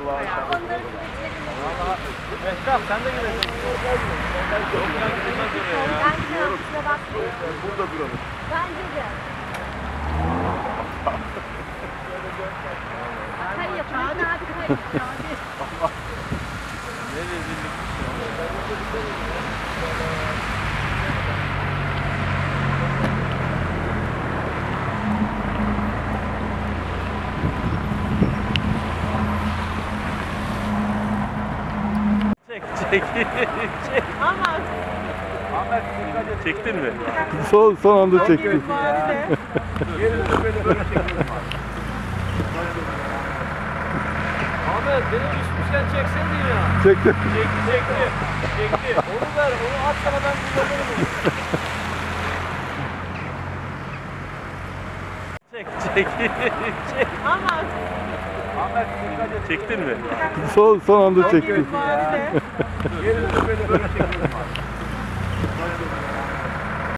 Allah'a şahit. Valla Mehtap sen de geleceksin. Yok ya gidilmez oraya ya. Ben gidiyorum, kusura bakmayın. Burada duralım. Bence de. Hayır yapın, abi hayır. Ne rezillik bir şey. Çek. Ama Ahmet dikkat et. Çektin mi? Son anda çektim. Yerinde böyle çekelim abi. Ahmet beni düşmüşken çekseydin ya. Çektim. Çekti. Onu ver, onu at sana ben kullanırım onu. Çek. ama Ahmet dikkat et. Çektin mi? Son anda çektim. Yerinde böyle çekelim abi.